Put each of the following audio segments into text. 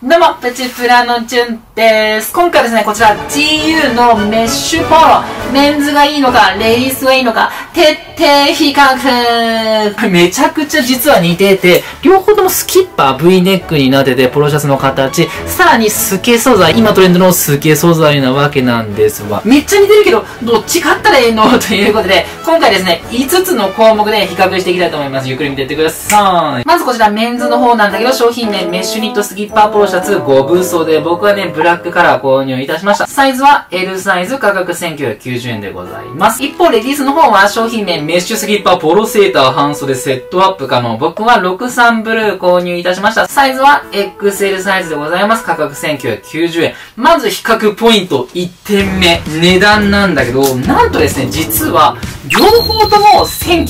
どうも、プチプラのチュンです。今回ですね、こちら GU のメッシュポロ。メンズがいいのか、レディースがいいのか、徹底比較。めちゃくちゃ実は似てて、両方ともスキッパー V ネックになってて、ポロシャツの形、さらにスケ素材、今トレンドのスケ素材なわけなんですわ。めっちゃ似てるけど、どっち買ったらいいのということで、今回ですね、5つの項目で比較していきたいと思います。ゆっくり見ていってください。まずこちらメンズの方なんだけど、商品名メッシュニットスキッパーポロシャツ5部袖で、僕はね、ブラックカラー購入いたしました。サイズは L サイズ、価格1990円でございます。一方、レディースの方は商品名メッシュスキッパーポロセーター半袖セットアップ可能。僕は63ブルー購入いたしました。サイズは XL サイズでございます。価格1990円。まず比較ポイント1点目。値段なんだけど、なんとですね、実は、両方とも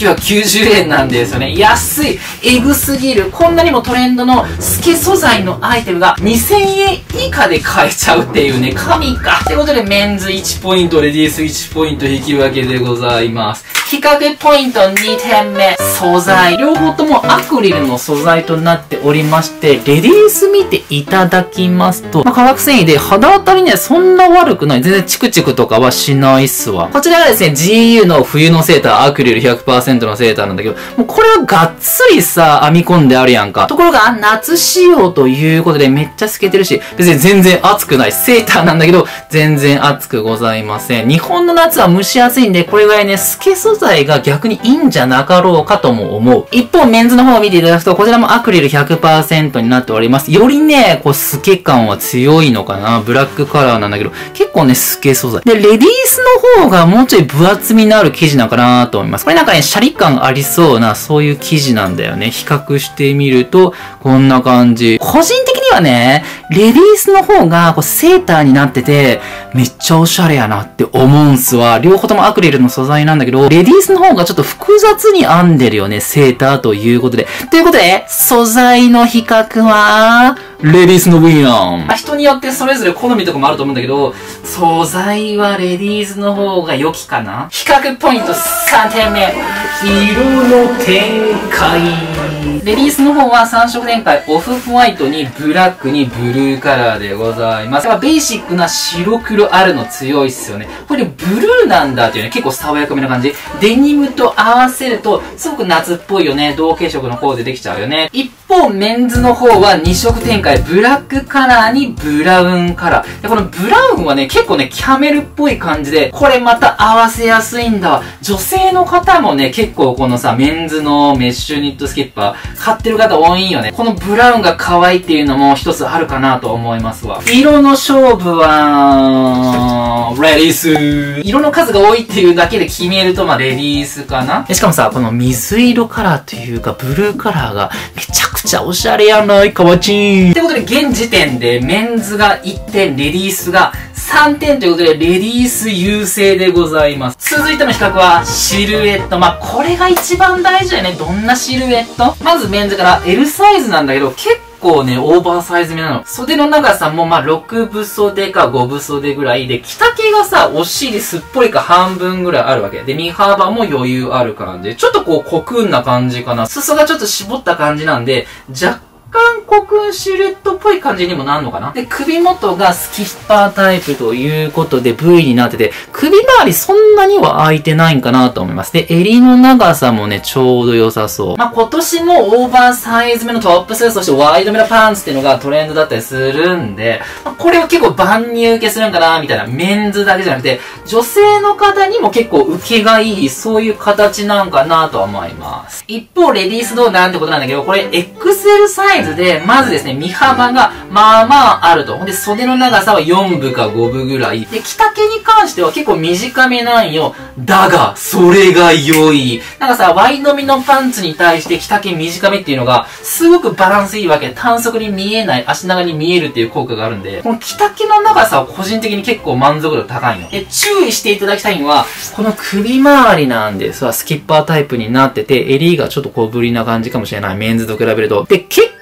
1990円なんですよね。安い。エグすぎる。こんなにもトレンドのスケ素材のアイテムが2000円以下で買えちゃうっていうね、神か。ってことでメンズ1ポイント、レディース1ポイント引き分けでございます。比較ポイント2点目。素材。両方ともアクリルの素材となっておりまして、レディース見ていただきますと、化学繊維で肌当たりにはそんな悪くない。全然チクチクとかはしないっすわ。こちらがですね、GU の冬のセーター、アクリル 100% のセーターなんだけど、もうこれはがっつりさ、編み込んであるやんか。ところが、夏仕様ということでめっちゃ透けてるし、別に全然暑くない。セーターなんだけど、全然暑くございません。日本の夏は蒸し暑いんで、これぐらいね、透け素材が逆にいいんじゃなかろうかとも思う。一方、メンズの方を見ていただくと、こちらもアクリル 100% になっております。よりね、こう、透け感は強いのかな。ブラックカラーなんだけど、結構ね、透け素材。で、レディースの方がもうちょい分厚みのある生地なんかなと思います。これなんかね、シャリ感ありそうな、そういう生地なんだよね。比較してみると、こんな感じ。個人的にはね、レディースの方が、こう、セーターになってて、めっちゃおしゃれやなって思うんすわ。両方ともアクリルの素材なんだけど、レディースの方がちょっと複雑に編んでるよね、セーターということで。ということで、素材の比較は、レディースのウィナー。人によってそれぞれ好みとかもあると思うんだけど、素材はレディースの方が良きかな。比較ポイント3点目。色の展開。レディースの方は3色展開。オフホワイトにブラックにブルーカラーでございます。ベーシックな白黒あるの強いっすよね。これブルーなんだっていうね、結構爽やかめな感じ。デニムと合わせると、すごく夏っぽいよね。同系色の方でできちゃうよね。一方、メンズの方は2色展開。ブラックカラーにブラウンカラー。で、このブラウンはね、結構ね、キャメルっぽい感じで、これまた合わせやすいんだわ。女性の方もね、結構このさ、メンズのメッシュニットスキッパー、買ってる方多いよね。このブラウンが可愛いっていうのも一つあるかなと思いますわ。色の勝負は、レディース。色の数が多いっていうだけで決めると、まあ、レディースかな。しかもさ、この水色カラーというか、ブルーカラーがめちゃくちゃおしゃれやない、かわちー。ってことで、現時点でメンズが1点、レディースが3点ということで、レディース優勢でございます。続いての比較は、シルエット。まあ、これが一番大事だよね。どんなシルエット？まずメンズから L サイズなんだけど、結構ね、オーバーサイズ目なの。袖の長さもまあ、6分袖か5分袖ぐらいで、着丈がさ、お尻すっぽりか半分ぐらいあるわけ。で、身幅も余裕ある感じ。ちょっとこう、コクンな感じかな。裾がちょっと絞った感じなんで、若干コクンシルエットっぽい感じにもなるのかな。で、首元がスキッパータイプということで V になってて、首周りそんなには開いてないんかなと思います。で、襟の長さもね、ちょうど良さそう。まあ、今年もオーバーサイズ目のトップス、そしてワイドめのパンツっていうのがトレンドだったりするんで、まあ、これは結構万人受けするんかな、みたいな。メンズだけじゃなくて、女性の方にも結構受けがいい、そういう形なんかなと思います。一方、レディースどうなんてことなんだけど、これ XL サイズで、まずですね、身幅がまあまああると。ほんで、袖の長さは4分か5分ぐらい。で、着丈に関しては結構短めなんよ。だが、それが良い。なんかさ、ワイドめのパンツに対して着丈短めっていうのが、すごくバランスいいわけ。短足に見えない、足長に見えるっていう効果があるんで、この着丈の長さは個人的に結構満足度高いの。で、注意していただきたいのは、この首周りなんですわ。スキッパータイプになってて、襟がちょっと小ぶりな感じかもしれない。メンズと比べると。で、結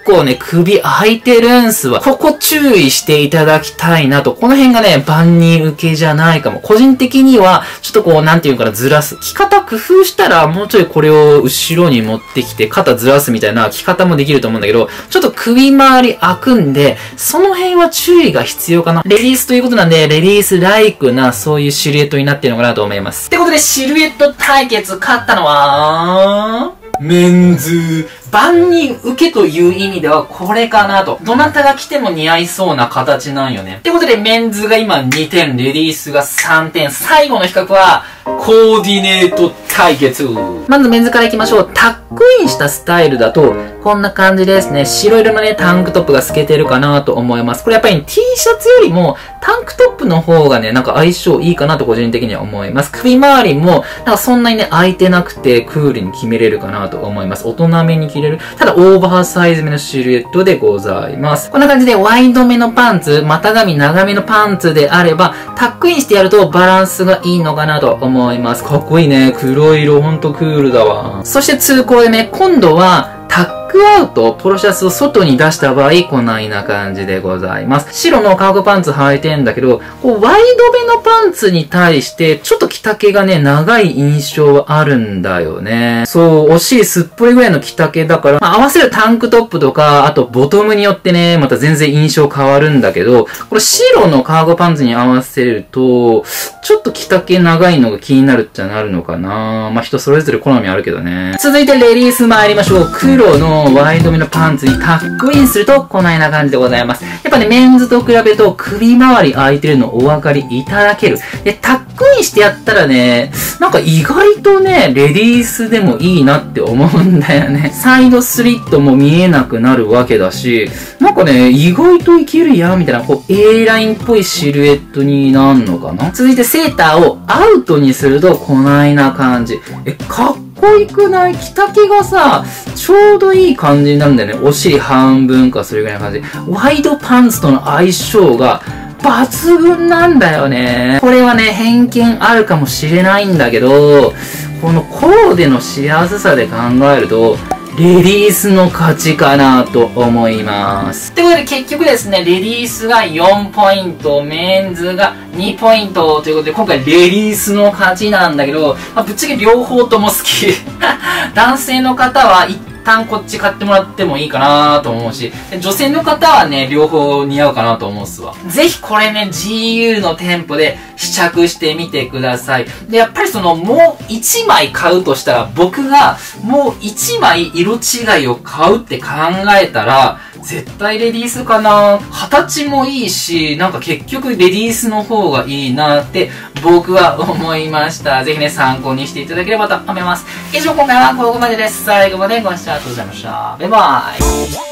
構ね、首開いてるんすわ。ここ注意していただきたいなと。この辺がね、万人受けじゃないかも。個人的には、ちょっとこう、なんていうかな、ずらす。着方工夫したら、もうちょいこれを後ろに持ってきて、肩ずらすみたいな着方もできると思うんだけど、ちょっと首周り開くんで、その辺は注意が必要かな。レディースということなんで、レディースライクな、そういうシルエットになってるのかなと思います。ってことで、シルエット対決勝ったのは、メンズ。万人受けという意味ではこれかなと。どなたが着ても似合いそうな形なんよね。ってことでメンズが今2点、レディースが3点。最後の比較はコーディネート対決。まずメンズからいきましょう。タックインしたスタイルだとこんな感じですね。白色のね、タンクトップが透けてるかなと思います。これやっぱり T シャツよりもタンクトップの方がね、なんか相性いいかなと個人的には思います。首周りも、なんかそんなにね、開いてなくてクールに決めれるかなと思います。大人めに着れる。ただオーバーサイズめのシルエットでございます。こんな感じでワイドめのパンツ、股上長めのパンツであれば、タックインしてやるとバランスがいいのかなと思います。かっこいいね。黒色ほんとクールだわ。そして通行でね、今度はタックアウト、ポロシャツを外に出した場合、こんな感じでございます。白のカーゴパンツ履いてんだけど、こう、ワイドめのパンツに対して、ちょっと着丈がね、長い印象はあるんだよね。そう、お尻すっぽりぐらいの着丈だから、合わせるタンクトップとか、あとボトムによってね、また全然印象変わるんだけど、これ白のカーゴパンツに合わせると、ちょっと着丈長いのが気になるっちゃなるのかな。まあ、人それぞれ好みあるけどね。続いてレディース参りましょう。黒のワイドめのパンツにタックインするとこのような感じでございます。やっぱね、メンズと比べると首周り開いてるのお分かりいただける。で、タックインしてやったらね、なんか意外とね、レディースでもいいなって思うんだよね。サイドスリットも見えなくなるわけだし、なんかね、意外といけるやんみたいな、こう A ラインっぽいシルエットになんのかな。続いてセーターをアウトにするとこないな感じ。かっこよくない？着丈がさ、ちょうどいい感じになるんだよね。お尻半分かそれぐらいの感じ。ワイドパンツとの相性が抜群なんだよね。これはね、偏見あるかもしれないんだけど、このコーデのしやすさで考えると、レディースの勝ちかなと思います。ということで結局ですね、レディースが4ポイント、メンズが2ポイントということで、今回レディースの勝ちなんだけど、ぶっちゃけ両方とも好き。男性の方は一旦こっち買ってもらってもいいかなと思うし、女性の方はね、両方似合うかなと思うっすわ。ぜひこれね、GU の店舗で試着してみてください。で、やっぱりもう1枚買うとしたら、僕がもう1枚色違いを買うって考えたら、絶対レディースかな。形もいいし、なんか結局レディースの方がいいなって僕は思いました。ぜひね、参考にしていただければと思います。以上、今回はここまでです。最後までご視聴ありがとうございました。バイバイ。